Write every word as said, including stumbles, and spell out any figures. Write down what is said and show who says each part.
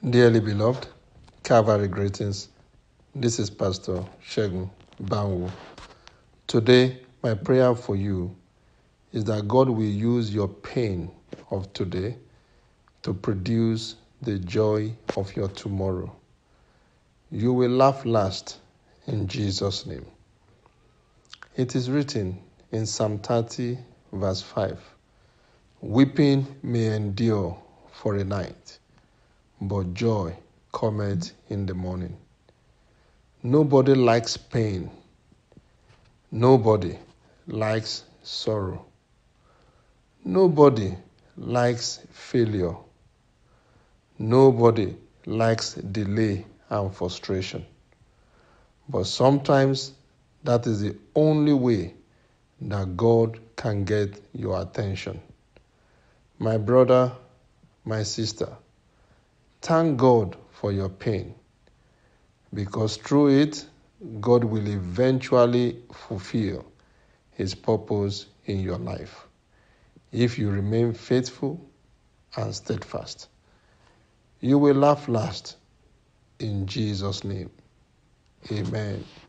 Speaker 1: Dearly beloved, Calvary greetings. This is Pastor Segun Banwo. Today, my prayer for you is that God will use your pain of today to produce the joy of your tomorrow. You will laugh last in Jesus' name. It is written in Psalm thirty, verse five, "Weeping may endure for a night, but joy cometh in the morning." Nobody likes pain. Nobody likes sorrow. Nobody likes failure. Nobody likes delay and frustration. But sometimes that is the only way that God can get your attention. My brother, my sister, thank God for your pain, because through it, God will eventually fulfill His purpose in your life if you remain faithful and steadfast. You will laugh last in Jesus' name. Amen.